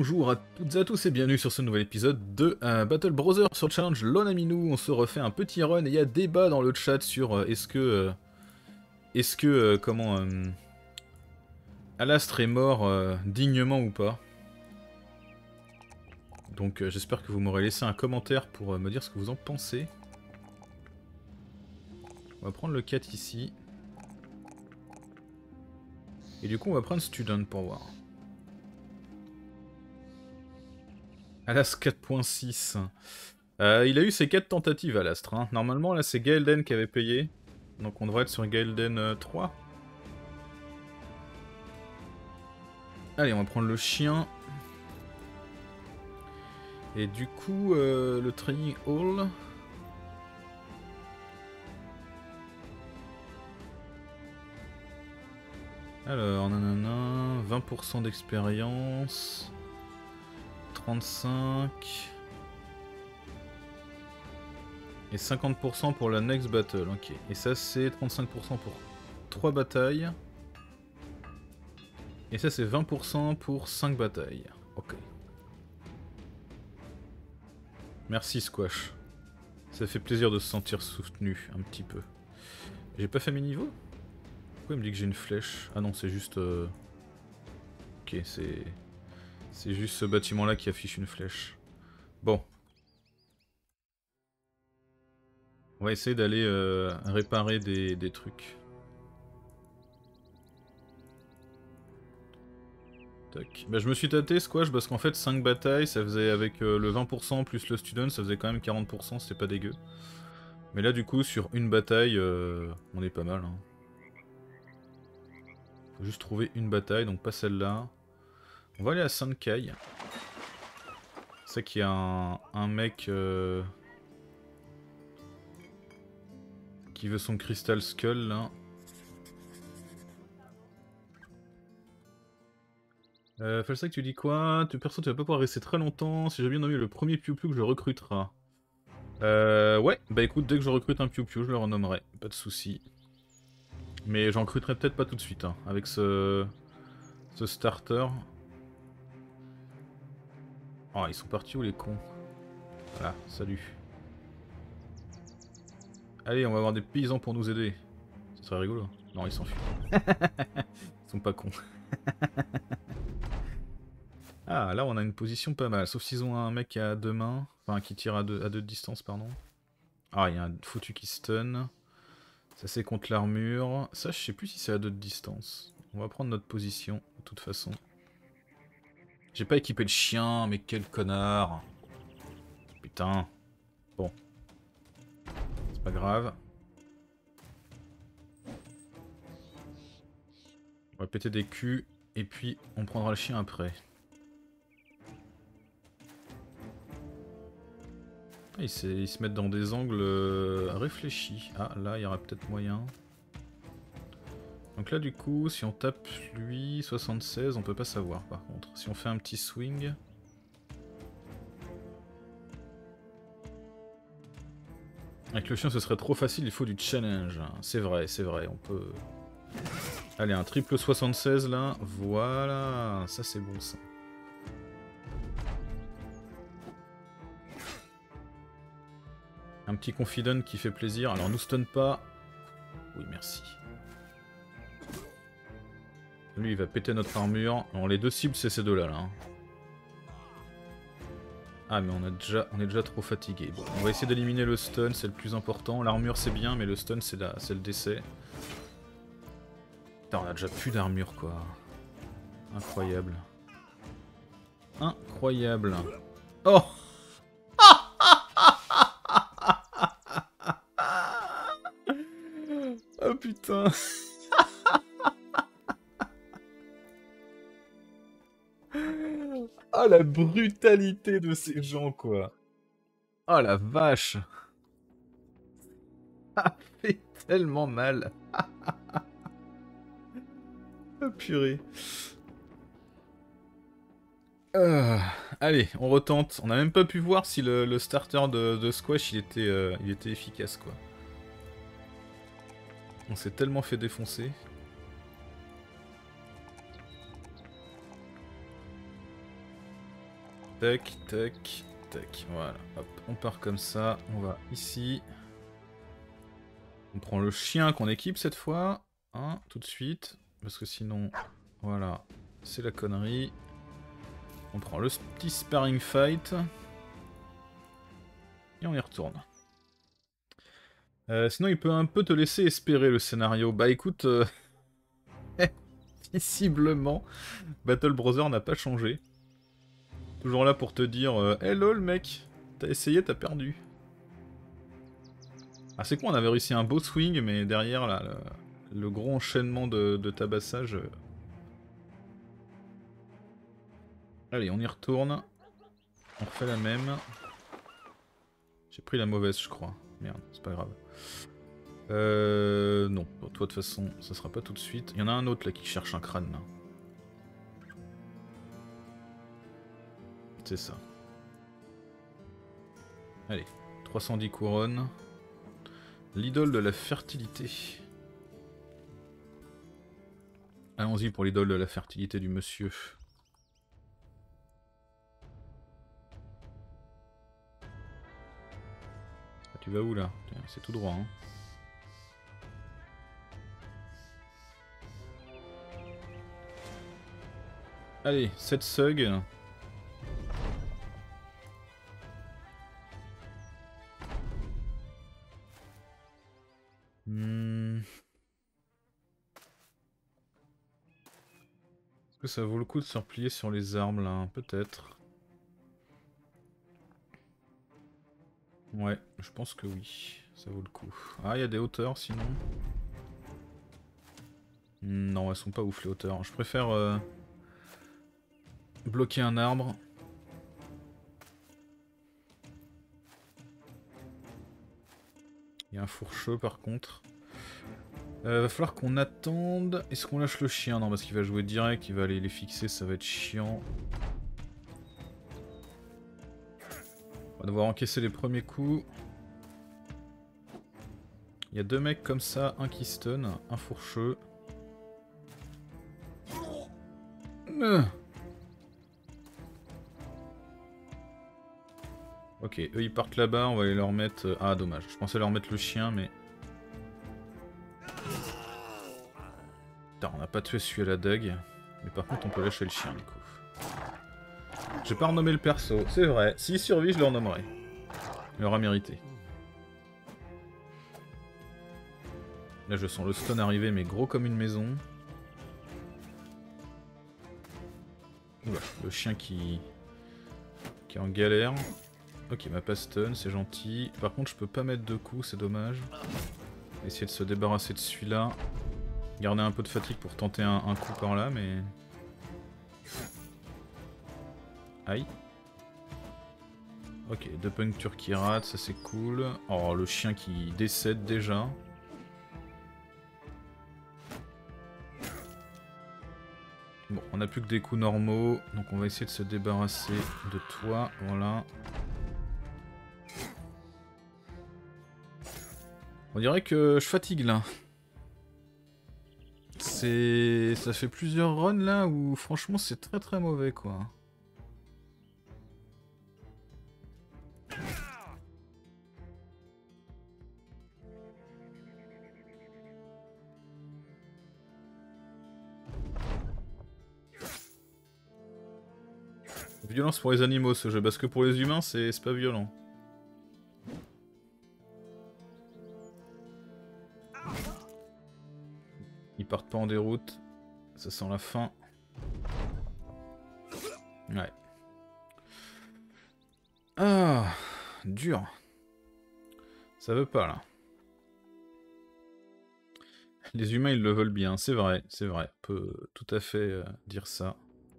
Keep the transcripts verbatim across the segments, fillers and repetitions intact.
bonjour à toutes et à tous et bienvenue sur ce nouvel épisode de euh, Battle Brother sur le challenge Lonaminou. On se refait un petit run et il y a débat dans le chat sur euh, est-ce que... Euh, est-ce que... Euh, comment... Euh, Alastre est mort euh, dignement ou pas. Donc euh, j'espère que vous m'aurez laissé un commentaire pour euh, me dire ce que vous en pensez. On va prendre le quatre ici. Et du coup on va prendre Student pour voir. Alastre quatre point six. Euh, il a eu ses quatre tentatives Alastre. Hein. Normalement là c'est Gaelden qui avait payé. Donc on devrait être sur Gaelden euh, trois. Allez on va prendre le chien. Et du coup euh, le training hall. Alors nanana, vingt pour cent d'expérience. trente-cinq. Et cinquante pour cent pour la next battle, ok. Et ça c'est trente-cinq pour cent pour trois batailles. Et ça c'est vingt pour cent pour cinq batailles. Ok. Merci Squash. Ça fait plaisir de se sentir soutenu un petit peu. J'ai pas fait mes niveaux? Pourquoi il me dit que j'ai une flèche? Ah non c'est juste... Euh... Ok c'est... C'est juste ce bâtiment là qui affiche une flèche. Bon. On va essayer d'aller euh, réparer des, des trucs. Tac. Bah, je me suis tâté Squash parce qu'en fait cinq batailles ça faisait avec euh, le vingt pour cent plus le student ça faisait quand même quarante pour cent, c'était pas dégueu. Mais là du coup sur une bataille euh, on est pas mal. Hein. Faut juste trouver une bataille donc pas celle-là. On va aller à Sankai. C'est qu'il y a un, un mec euh, qui veut son Crystal Skull là. Euh, Falsac, tu dis quoi? Tu perso, tu vas pas pouvoir rester très longtemps. Si j'ai bien nommé le premier Piu Piu que je recrutera. Euh, ouais, bah écoute, dès que je recrute un Piu Piu, je le renommerai. Pas de soucis. Mais j'en recruterai peut-être pas tout de suite, hein, avec ce... ce starter. Oh, ils sont partis où les cons? Voilà, salut. Allez, on va avoir des paysans pour nous aider. Ce serait rigolo. Non, ils s'enfuient. Ils sont pas cons. Ah, là on a une position pas mal. Sauf s'ils ont un mec à deux mains. Enfin, qui tire à deux, à deux de distance, pardon. Ah, il y a un foutu qui stun. Ça c'est contre l'armure. Ça, je sais plus si c'est à deux de distance. On va prendre notre position, de toute façon. J'ai pas équipé le chien, mais quel connard. Putain. Bon. C'est pas grave. On va péter des culs, et puis on prendra le chien après. Ah, ils, ils se mettent dans des angles euh, réfléchis. Ah, là, il y aura peut-être moyen. Donc là, du coup, si on tape lui, soixante-seize, on peut pas savoir, par contre. Si on fait un petit swing... Avec le chien, ce serait trop facile, il faut du challenge. C'est vrai, c'est vrai, on peut... Allez, un triple soixante-seize, là. Voilà, ça c'est bon, ça. Un petit confident qui fait plaisir. Alors, nous stun pas. Oui, merci. Lui, il va péter notre armure. Alors, les deux cibles, c'est ces deux-là, là. Ah, mais on, a déjà, on est déjà trop fatigué. Bon, on va essayer d'éliminer le stun, c'est le plus important. L'armure, c'est bien, mais le stun, c'est le décès. Putain, on a déjà plus d'armure, quoi. Incroyable. Incroyable. Oh! Oh putain. Oh la brutalité de ces gens quoi. Oh la vache. Ça fait tellement mal. Oh purée. Euh, allez, on retente. On n'a même pas pu voir si le, le starter de, de Squash il était, euh, il était efficace quoi. On s'est tellement fait défoncer. Tac, tac, tac. Voilà, hop, on part comme ça. On va ici. On prend le chien qu'on équipe cette fois. Hein, tout de suite. Parce que sinon, voilà, c'est la connerie. On prend le petit sparring fight. Et on y retourne. Euh, sinon, il peut un peu te laisser espérer le scénario. Bah écoute, euh... visiblement, Battle Brother n'a pas changé. Toujours là pour te dire euh, hey lol mec, t'as essayé, t'as perdu. Ah c'est quoi, on avait réussi un beau swing, mais derrière là, le, le gros enchaînement de, de tabassage. Euh... Allez, on y retourne. On refait la même. J'ai pris la mauvaise, je crois. Merde, c'est pas grave. Euh... Non, pour toi de toute façon, ça sera pas tout de suite. Il y en a un autre là qui cherche un crâne là. C'est ça. Allez, trois cent dix couronnes. L'idole de la fertilité. Allons-y pour l'idole de la fertilité du monsieur. Ah, tu vas où là? C'est tout droit hein. Allez, sept sugs. Hmm. Est-ce que ça vaut le coup de se replier sur les armes là? Peut-être. Ouais, je pense que oui. Ça vaut le coup. Ah, il y a des hauteurs sinon. Non, elles sont pas ouf les hauteurs. Je préfère euh, bloquer un arbre. Il y a un fourcheux par contre. Euh, va falloir qu'on attende. Est-ce qu'on lâche le chien? Non, parce qu'il va jouer direct, il va aller les fixer, ça va être chiant. On va devoir encaisser les premiers coups. Il y a deux mecs comme ça, un qui stun, un fourcheux. Euh. Ok, eux ils partent là-bas, on va aller leur mettre... Ah dommage, je pensais leur mettre le chien mais... Putain, on n'a pas tué celui à la dague. Mais par contre on peut lâcher le chien du coup. J'ai pas renommé le perso, c'est vrai. S'il survit je le renommerai. Il aura mérité. Là je sens le stun arriver mais gros comme une maison. Oula, le chien qui... qui est en galère. Ok, il m'a pas stun, c'est gentil. Par contre je peux pas mettre de coups, c'est dommage. Essayer de se débarrasser de celui-là. Garder un peu de fatigue pour tenter un, un coup par là, mais... Aïe. Ok, deux punctures qui ratent, ça c'est cool. Oh, le chien qui décède déjà. Bon, on n'a plus que des coups normaux, donc on va essayer de se débarrasser de toi, voilà. On dirait que je fatigue là. C'est... Ça fait plusieurs runs là où franchement c'est très très mauvais quoi. Violence pour les animaux ce jeu, parce que pour les humains c'est pas violent. Ils partent pas en déroute, ça sent la fin. Ouais. Ah, dur. Ça veut pas là. Les humains ils le veulent bien, c'est vrai, c'est vrai. On peut tout à fait euh, dire ça.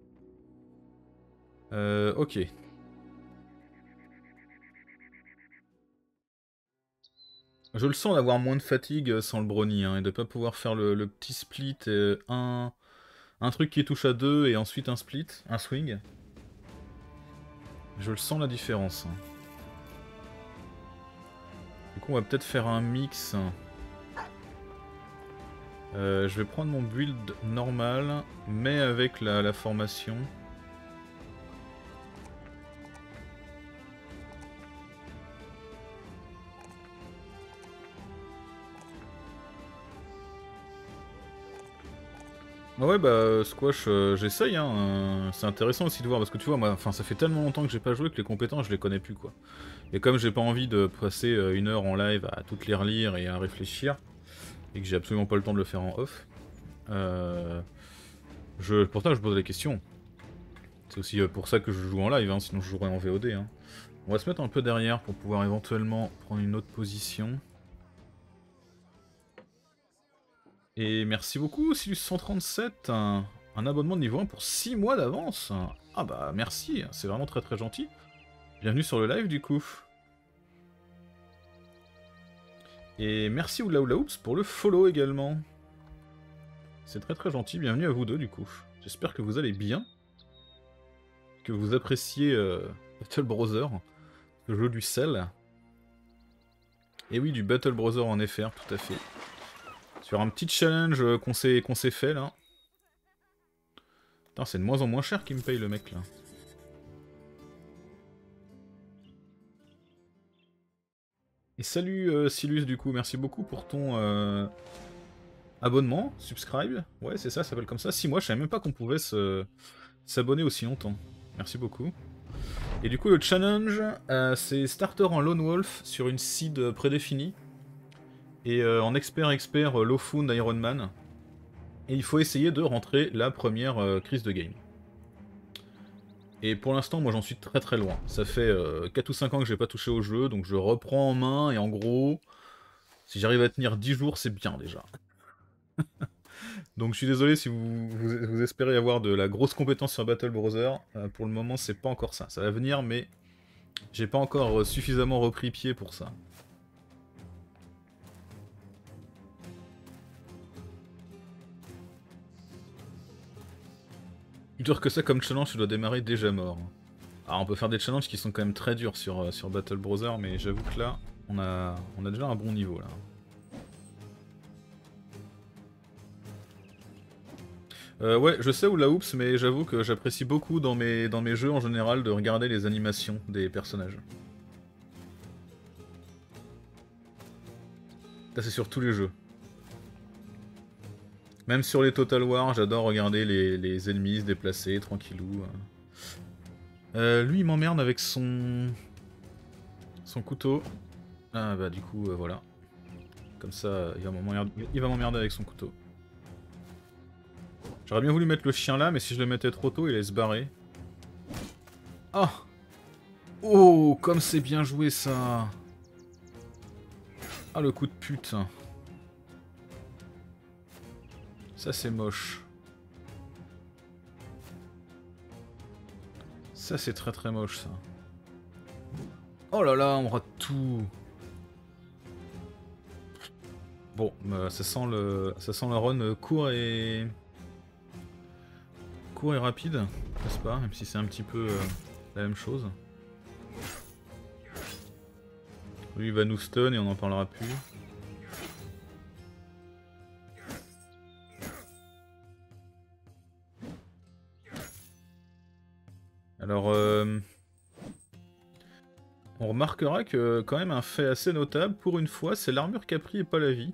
Euh, ok. Je le sens d'avoir moins de fatigue sans le brownie, hein, et de pas pouvoir faire le, le petit split, et un, un truc qui touche à deux et ensuite un split, un swing. Je le sens la différence. Du coup on va peut-être faire un mix. Euh, je vais prendre mon build normal, mais avec la, la formation. Ah ouais, bah squash, euh, j'essaye, hein. euh, C'est intéressant aussi de voir, parce que tu vois, moi, enfin, ça fait tellement longtemps que j'ai pas joué que les compétences, je les connais plus, quoi. Et comme j'ai pas envie de passer euh, une heure en live à toutes les relire et à réfléchir, et que j'ai absolument pas le temps de le faire en off, euh, je, pourtant je pose la question. C'est aussi euh, pour ça que je joue en live, hein, sinon je jouerais en V O D. Hein. On va se mettre un peu derrière pour pouvoir éventuellement prendre une autre position. Et merci beaucoup, Silus cent trente-sept, un, un abonnement de niveau un pour six mois d'avance. Ah bah merci, c'est vraiment très très gentil. Bienvenue sur le live du coup. Et merci Oula Oula Oups pour le follow également. C'est très très gentil, bienvenue à vous deux du coup. J'espère que vous allez bien. Que vous appréciez euh, Battle Brother, le jeu du sel. Et oui, du Battle Brother en F R, tout à fait. Sur un petit challenge euh, qu'on s'est qu'on s'est fait là. Putain, c'est de moins en moins cher qu'il me paye le mec là. Et salut euh, Silus du coup, merci beaucoup pour ton euh, abonnement, subscribe. Ouais, c'est ça, ça s'appelle comme ça. Si moi, je savais même pas qu'on pouvait se s'abonner aussi longtemps. Merci beaucoup. Et du coup, le challenge, euh, c'est starter en Lone Wolf sur une seed prédéfinie. Et euh, en expert expert euh, Lofun Iron Man. Et il faut essayer de rentrer la première euh, crise de game. Et pour l'instant, moi j'en suis très très loin. Ça fait euh, quatre ou cinq ans que j'ai pas touché au jeu, donc je reprends en main, et en gros, si j'arrive à tenir dix jours, c'est bien déjà. Donc je suis désolé si vous, vous, vous espérez avoir de la grosse compétence sur Battle Brother. Euh, pour le moment, c'est pas encore ça. Ça va venir, mais j'ai pas encore euh, suffisamment repris pied pour ça. Dur que ça comme challenge, tu dois démarrer déjà mort. Alors on peut faire des challenges qui sont quand même très durs sur, euh, sur Battle Brother, mais j'avoue que là, on a, on a déjà un bon niveau là. Euh, ouais, je sais où la oups, mais j'avoue que j'apprécie beaucoup dans mes, dans mes jeux en général de regarder les animations des personnages. Ça c'est sur tous les jeux. Même sur les Total War, j'adore regarder les, les ennemis se déplacer, tranquillou. Euh, lui il m'emmerde avec son... son couteau. Ah bah du coup, euh, voilà. Comme ça, il va m'emmerder avec son couteau. J'aurais bien voulu mettre le chien là, mais si je le mettais trop tôt, il allait se barrer. Oh! Oh, comme c'est bien joué ça! Ah, le coup de pute. Ça, c'est moche. Ça, c'est très très moche ça. Oh là là, on rate tout! Bon, bah, ça sent le, ça sent le run court et... court et rapide, n'est-ce pas? Même si c'est un petit peu euh, la même chose. Lui, il va nous stun et on n'en parlera plus. Alors, euh, on remarquera que quand même un fait assez notable, pour une fois, c'est l'armure qui a pris et pas la vie.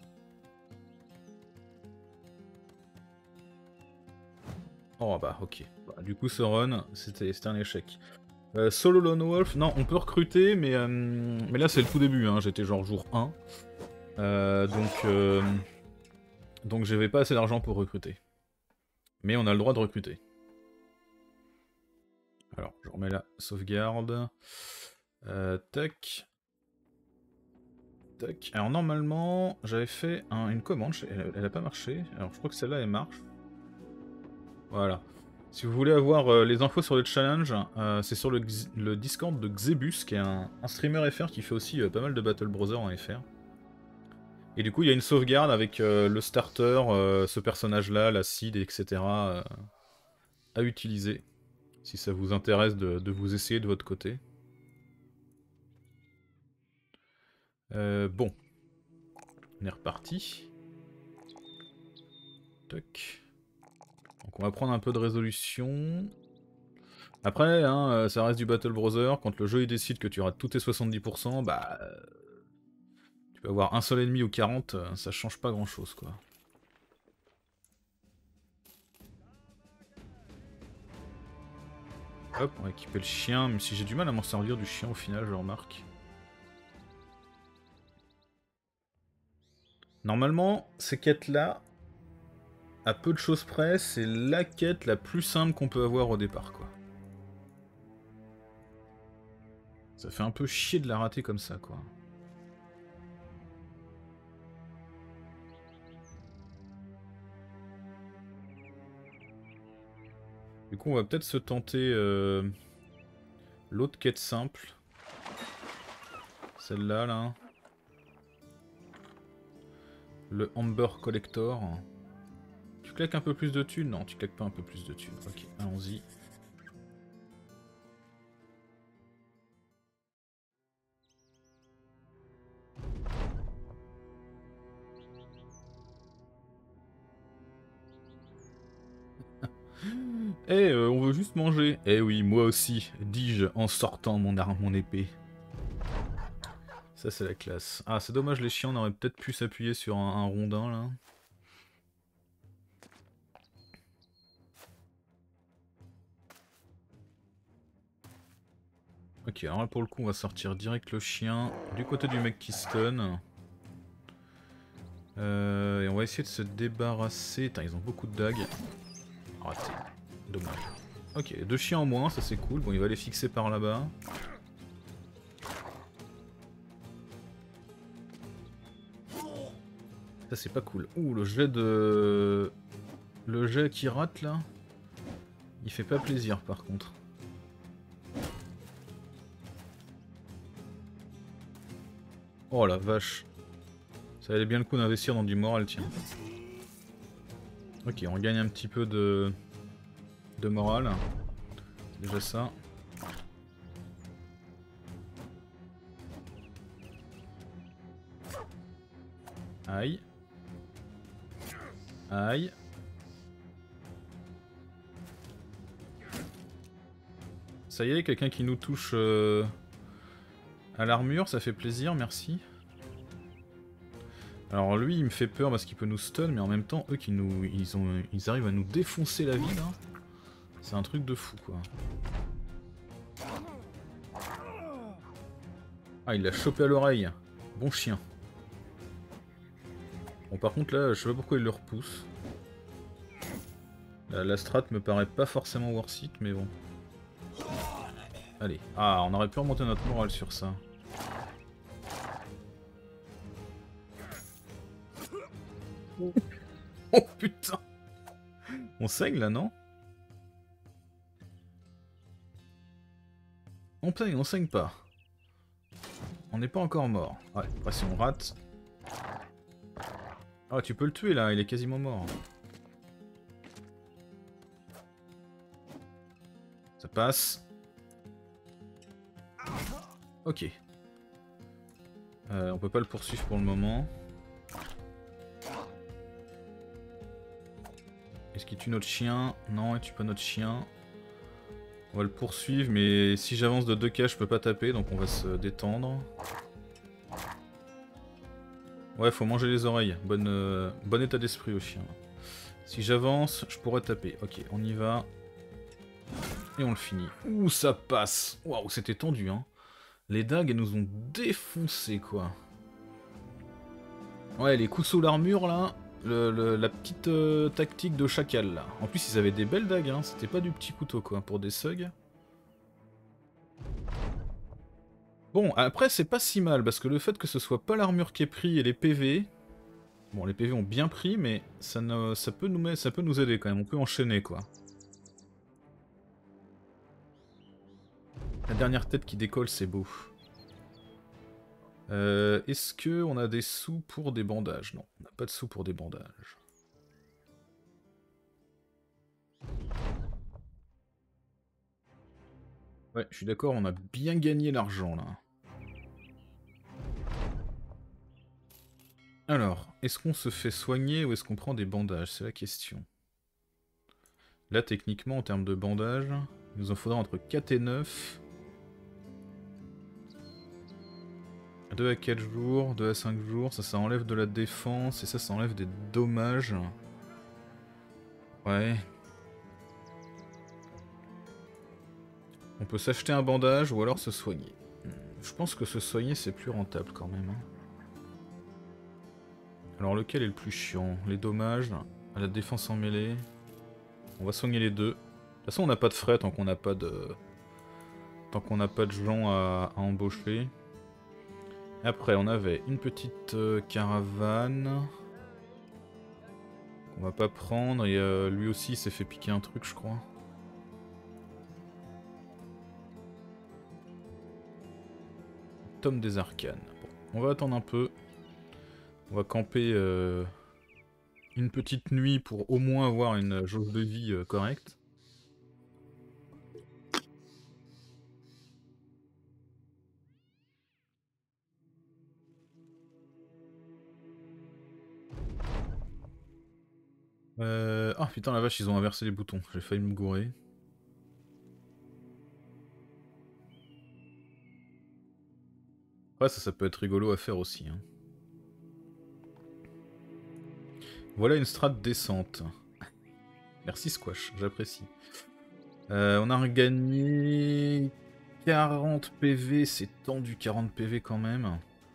Oh bah ok. Bah, du coup ce run, c'était un échec. Euh, solo Lone Wolf, non, on peut recruter, mais, euh, mais là c'est le tout début, hein, j'étais genre jour un. Euh, donc, euh, donc j'avais pas assez d'argent pour recruter. Mais on a le droit de recruter. Alors, je remets la sauvegarde. Euh, tac. Tac. Alors normalement, j'avais fait un, une commande, elle, elle a pas marché. Alors je crois que celle-là elle marche. Voilà. Si vous voulez avoir euh, les infos sur le challenge, euh, c'est sur le, le Discord de Xebus, qui est un, un streamer F R qui fait aussi euh, pas mal de Battle Brother en F R. Et du coup, il y a une sauvegarde avec euh, le starter, euh, ce personnage-là, la seed, et cetera euh, à utiliser, si ça vous intéresse de, de vous essayer de votre côté. Euh, bon. On est reparti. Toc. Donc on va prendre un peu de résolution. Après, hein, ça reste du Battle Brother, quand le jeu il décide que tu rates tous tes soixante-dix pour cent, bah... tu peux avoir un seul ennemi ou quarante, ça change pas grand chose quoi. Hop, on va équiper le chien, même si j'ai du mal à m'en servir du chien au final, je remarque. Normalement, ces quêtes-là, à peu de choses près, c'est la quête la plus simple qu'on peut avoir au départ, quoi. Ça fait un peu chier de la rater comme ça, quoi. Du coup, on va peut-être se tenter euh, l'autre quête simple. Celle-là, là. Le Amber Collector. Tu claques un peu plus de thunes? Non, tu claques pas un peu plus de thunes. Ok, allons-y. Eh, euh, on veut juste manger. Eh oui, moi aussi, dis-je en sortant mon arme, mon épée. Ça, c'est la classe. Ah, c'est dommage, les chiens, on aurait peut-être pu s'appuyer sur un, un rondin, là. Ok, alors là, pour le coup, on va sortir direct le chien du côté du mec qui stun. Euh, et on va essayer de se débarrasser... Putain, ils ont beaucoup de dagues. Raté. Dommage. Ok, deux chiens en moins, ça c'est cool. Bon, il va les fixer par là-bas. Ça c'est pas cool. Ouh, le jet de... Le jet qui rate là, il fait pas plaisir par contre. Oh la vache. Ça valait bien le coup d'investir dans du moral, tiens. Ok, on gagne un petit peu de... de morale. C'est déjà ça. Aïe. Aïe. Ça y est, quelqu'un qui nous touche euh, à l'armure, ça fait plaisir, merci. Alors lui, il me fait peur parce qu'il peut nous stun, mais en même temps, eux qui nous, ils ont, ils arrivent à nous défoncer la vie là. C'est un truc de fou quoi. Ah, il l'a chopé à l'oreille. Bon chien. Bon, par contre là, je sais pas pourquoi il le repousse. La, la strat me paraît pas forcément worth it, mais bon. Allez. Ah, on aurait pu remonter notre morale sur ça. Oh putain! On saigne là, non? On saigne, on saigne pas. On n'est pas encore mort. Ouais, après si on rate... Ah, tu peux le tuer là, il est quasiment mort. Ça passe. Ok. Euh, on peut pas le poursuivre pour le moment. Est-ce qu'il tue notre chien? Non, il tue pas notre chien. On va le poursuivre, mais si j'avance de deux cases, je peux pas taper, donc on va se détendre. Ouais, faut manger les oreilles. Bonne, euh, bon état d'esprit au chien. Si j'avance, je pourrais taper. Ok, on y va. Et on le finit. Ouh, ça passe. Waouh, c'était tendu, hein. Les dagues, elles nous ont défoncé, quoi. Ouais, les coups sous l'armure, là. Le, le, la petite euh, tactique de chacal, là. En plus, ils avaient des belles dagues, hein. C'était pas du petit couteau, quoi, pour des thugs. Bon, après, c'est pas si mal, parce que le fait que ce soit pas l'armure qui est pris et les P V... Bon, les P V ont bien pris, mais ça, ne, ça, peut nous, ça peut nous aider, quand même. On peut enchaîner, quoi. La dernière tête qui décolle, c'est beau. Euh, Est-ce que on a des sous pour des bandages? Non, on n'a pas de sous pour des bandages. Ouais, je suis d'accord, on a bien gagné l'argent, là. Alors, est-ce qu'on se fait soigner ou est-ce qu'on prend des bandages? C'est la question. Là, techniquement, en termes de bandages, il nous en faudra entre quatre et neuf. deux à quatre jours, deux à cinq jours, ça, ça enlève de la défense et ça, ça enlève des dommages. Ouais. On peut s'acheter un bandage ou alors se soigner. Je pense que se soigner c'est plus rentable quand même. Hein. Alors lequel est le plus chiant? Les dommages, à la défense en mêlée. On va soigner les deux. De toute façon on n'a pas de frais tant qu'on n'a pas de... Tant qu'on n'a pas de gens à, à embaucher. Après on avait une petite euh, caravane. Qu'on va pas prendre et euh, lui aussi il s'est fait piquer un truc je crois. Tome des arcanes. Bon, on va attendre un peu. On va camper euh, une petite nuit pour au moins avoir une jauge de vie euh, correcte. Euh... Ah putain la vache, ils ont inversé les boutons. J'ai failli me gourer. Ouais, ça, ça peut être rigolo à faire aussi. Hein. Voilà une strat décente. Merci Squash, j'apprécie. Euh, on a regagné quarante P V, c'est tendu quarante P V quand même.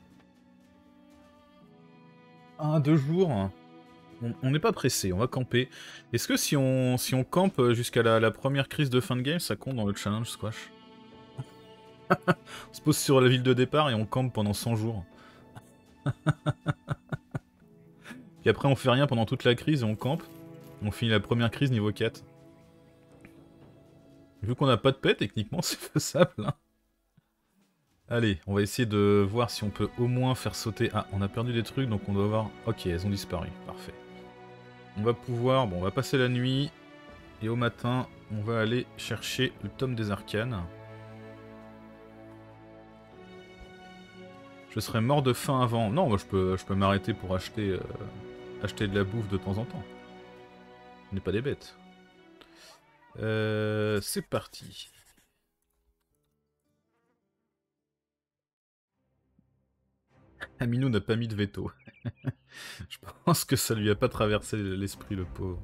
Un, deux jours. On n'est pas pressé, on va camper. Est-ce que si on, si on campe jusqu'à la, la première crise de fin de game, ça compte dans le challenge Squash? On se pose sur la ville de départ et on campe pendant cent jours. Puis après on fait rien pendant toute la crise et on campe. On finit la première crise niveau quatre. Vu qu'on n'a pas de paix, techniquement c'est faisable. Hein. Allez, on va essayer de voir si on peut au moins faire sauter... Ah, on a perdu des trucs donc on doit avoir... Ok, elles ont disparu, parfait. On va pouvoir... Bon, on va passer la nuit. Et au matin, on va aller chercher le tome des arcanes. Je serais mort de faim avant. Non, moi je peux, je peux m'arrêter pour acheter, euh, acheter de la bouffe de temps en temps. On n'est pas des bêtes. Euh, c'est parti. Aminou n'a pas mis de veto. Je pense que ça lui a pas traversé l'esprit, le pauvre.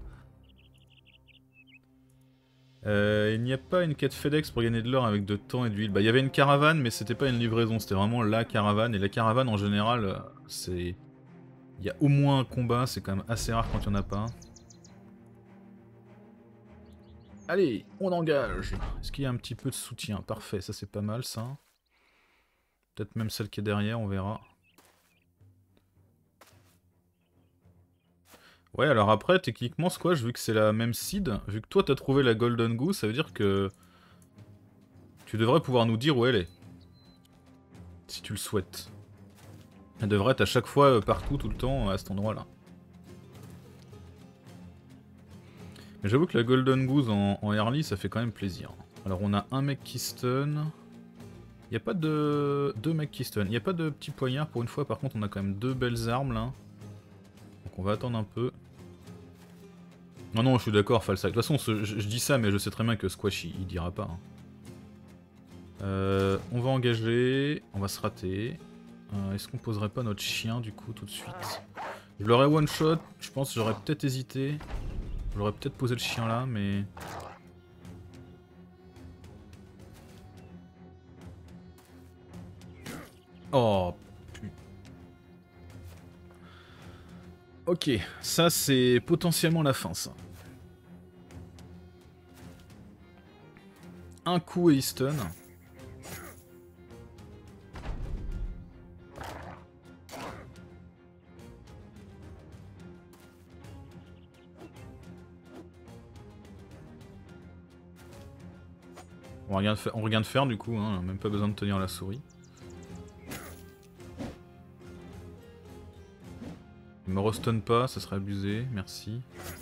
Euh, il n'y a pas une quête FedEx pour gagner de l'or avec de temps et d'huile. Bah, il y avait une caravane, mais c'était pas une livraison, c'était vraiment la caravane. Et la caravane, en général, c'est... Il y a au moins un combat, c'est quand même assez rare quand il n'y en a pas. Allez, on engage. Est-ce qu'il y a un petit peu de soutien? Parfait, ça c'est pas mal, ça. Peut-être même celle qui est derrière, on verra. Ouais, alors après, techniquement, Squash, vu que c'est la même seed, vu que toi t'as trouvé la Golden Goose, ça veut dire que... Tu devrais pouvoir nous dire où elle est. Si tu le souhaites. Elle devrait être à chaque fois, partout, tout le temps, à cet endroit-là. Mais j'avoue que la Golden Goose en, en early, ça fait quand même plaisir. Alors on a un mec qui stun. Il n'y a pas de... Deux mecs qui stun. Il n'y a pas de petit poignard pour une fois, par contre on a quand même deux belles armes là. Donc on va attendre un peu. Non non, je suis d'accord, Falsac. De toute façon, je, je dis ça, mais je sais très bien que Squash, il, il dira pas. Hein. Euh, on va engager, on va se rater. Euh, Est-ce qu'on poserait pas notre chien du coup tout de suite? Je l'aurais one shot, je pense que j'aurais peut-être hésité. J'aurais peut-être posé le chien là, mais... Oh putain. Ok, ça c'est potentiellement la fin ça. Un coup et il stun. On regarde, on regarde faire du coup, hein, même pas besoin de tenir la souris. Il me restun pas, ça serait abusé, merci.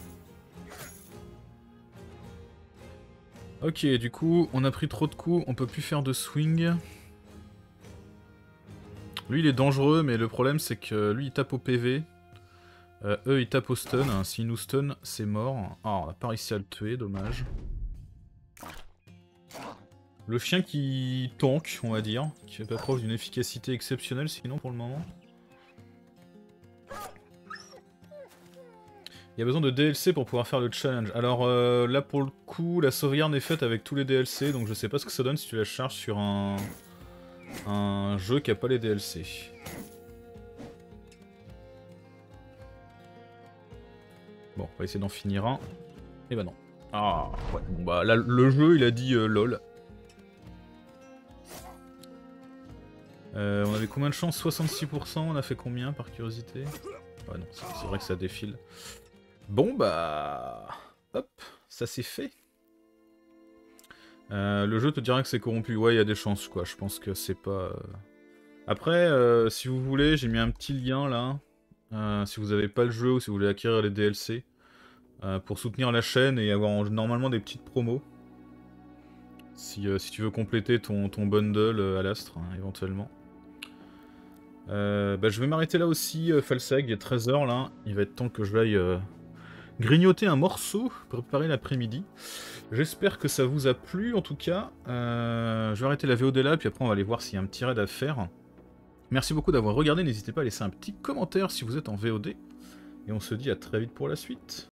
Ok, du coup, on a pris trop de coups, on peut plus faire de swing. Lui, il est dangereux, mais le problème, c'est que lui, il tape au P V. Euh, eux, ils tapent au stun. Hein. S'ils nous stun, c'est mort. Ah, on n'a pas réussi à le tuer, dommage. Le chien qui tank, on va dire, qui fait pas preuve d'une efficacité exceptionnelle sinon pour le moment. Il y a besoin de D L C pour pouvoir faire le challenge. Alors euh, là pour le coup, la sauvegarde est faite avec tous les D L C, donc je sais pas ce que ça donne si tu la charges sur un, un jeu qui a pas les D L C. Bon, on va essayer d'en finir un. Et bah non. Ah, ouais, bon bah là le jeu il a dit euh, lol. Euh, on avait combien de chance? soixante-six pour cent, on a fait combien par curiosité? Ouais non, c'est vrai que ça défile. Bon bah... Hop, ça c'est fait. Euh, le jeu te dira que c'est corrompu. Ouais, il y a des chances quoi, je pense que c'est pas... Euh... Après, euh, si vous voulez, j'ai mis un petit lien là. Euh, si vous avez pas le jeu ou si vous voulez acquérir les D L C. Euh, pour soutenir la chaîne et avoir normalement des petites promos. Si, euh, si tu veux compléter ton, ton bundle euh, à l'astre, hein, éventuellement. Euh, bah, je vais m'arrêter là aussi, euh, Falsag, il est treize heures là. Il va être temps que je aille euh, grignoter un morceau, préparer l'après-midi. J'espère que ça vous a plu en tout cas. Euh, je vais arrêter la V O D là, puis après on va aller voir s'il y a un petit raid à faire. Merci beaucoup d'avoir regardé, n'hésitez pas à laisser un petit commentaire si vous êtes en V O D. Et on se dit à très vite pour la suite.